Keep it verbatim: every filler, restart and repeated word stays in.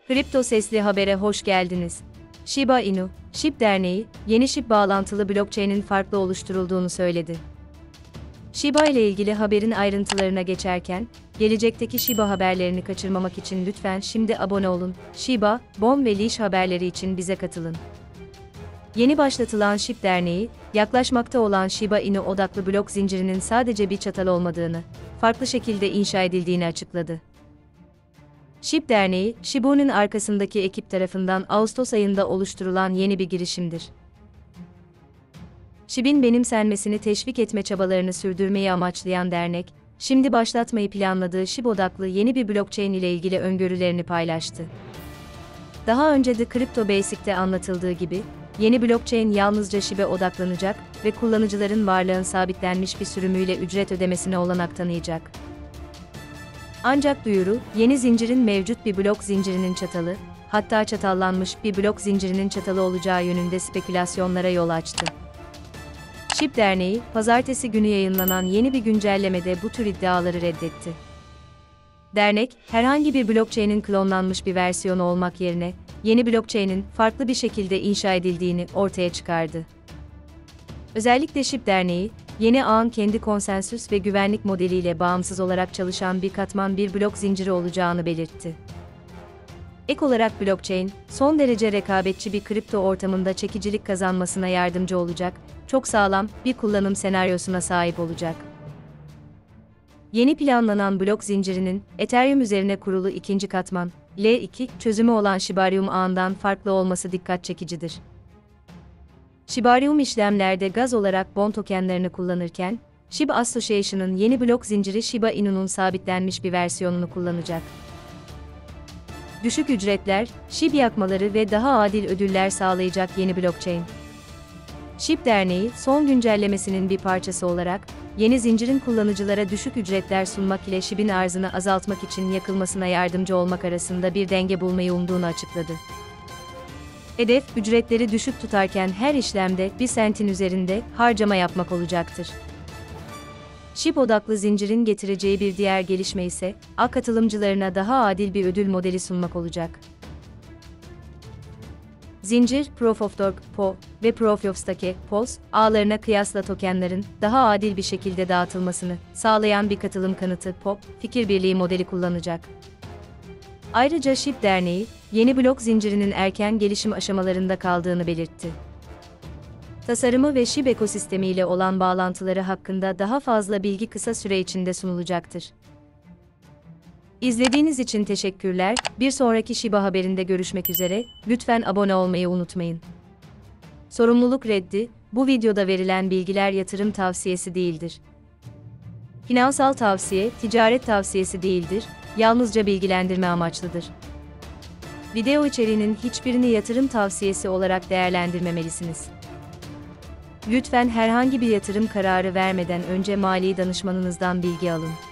Kripto Sesli Haber'e hoş geldiniz. Shiba Inu, S H I B Derneği, yeni S H I B bağlantılı blockchain'in farklı oluşturulduğunu söyledi. Shiba ile ilgili haberin ayrıntılarına geçerken, gelecekteki Shiba haberlerini kaçırmamak için lütfen şimdi abone olun. Shiba, Bon ve Leash haberleri için bize katılın. Yeni başlatılan S H I B Derneği, yaklaşmakta olan Shiba Inu odaklı blok zincirinin sadece bir çatal olmadığını, farklı şekilde inşa edildiğini açıkladı. S H I B Derneği, Shibu'nun arkasındaki ekip tarafından Ağustos ayında oluşturulan yeni bir girişimdir. S H I B'in benimsenmesini teşvik etme çabalarını sürdürmeyi amaçlayan dernek, şimdi başlatmayı planladığı S H I B odaklı yeni bir blockchain ile ilgili öngörülerini paylaştı. Daha önce de Crypto Basic'te anlatıldığı gibi, yeni blockchain yalnızca S H I B'e odaklanacak ve kullanıcıların varlığın sabitlenmiş bir sürümüyle ücret ödemesine olanak tanıyacak. Ancak duyuru, yeni zincirin mevcut bir blok zincirinin çatalı, hatta çatallanmış bir blok zincirinin çatalı olacağı yönünde spekülasyonlara yol açtı. S H I B Derneği, pazartesi günü yayınlanan yeni bir güncellemede bu tür iddiaları reddetti. Dernek, herhangi bir blockchain'in klonlanmış bir versiyonu olmak yerine, yeni blockchain'in farklı bir şekilde inşa edildiğini ortaya çıkardı. Özellikle S H I B Derneği, yeni ağın kendi konsensüs ve güvenlik modeliyle bağımsız olarak çalışan bir katman bir blok zinciri olacağını belirtti. Ek olarak blockchain, son derece rekabetçi bir kripto ortamında çekicilik kazanmasına yardımcı olacak, çok sağlam bir kullanım senaryosuna sahip olacak. Yeni planlanan blok zincirinin, Ethereum üzerine kurulu ikinci katman, L iki çözümü olan Shibarium ağından farklı olması dikkat çekicidir. Shibarium işlemlerde gaz olarak Bon tokenlerini kullanırken, Shiba Association'ın yeni blok zinciri Shiba Inu'nun sabitlenmiş bir versiyonunu kullanacak. Düşük ücretler, S H I B yakmaları ve daha adil ödüller sağlayacak yeni blockchain. S H I B Derneği, son güncellemesinin bir parçası olarak, yeni zincirin kullanıcılara düşük ücretler sunmak ile S H I B'in arzını azaltmak için yakılmasına yardımcı olmak arasında bir denge bulmayı umduğunu açıkladı. Hedef, ücretleri düşük tutarken her işlemde bir sentin üzerinde harcama yapmak olacaktır. S H I B odaklı zincirin getireceği bir diğer gelişme ise, ağ katılımcılarına daha adil bir ödül modeli sunmak olacak. Zincir, Proof of Work, P O V ve Proof of Stake, P O S, ağlarına kıyasla tokenlerin daha adil bir şekilde dağıtılmasını sağlayan bir katılım kanıtı P O V, fikir birliği modeli kullanacak. Ayrıca S H I B Derneği, yeni blok zincirinin erken gelişim aşamalarında kaldığını belirtti. Tasarımı ve S H I B ekosistemiyle olan bağlantıları hakkında daha fazla bilgi kısa süre içinde sunulacaktır. İzlediğiniz için teşekkürler. Bir sonraki Shiba haberinde görüşmek üzere. Lütfen abone olmayı unutmayın. Sorumluluk reddi, bu videoda verilen bilgiler yatırım tavsiyesi değildir. Finansal tavsiye, ticaret tavsiyesi değildir, yalnızca bilgilendirme amaçlıdır. Video içeriğinin hiçbirini yatırım tavsiyesi olarak değerlendirmemelisiniz. Lütfen herhangi bir yatırım kararı vermeden önce mali danışmanınızdan bilgi alın.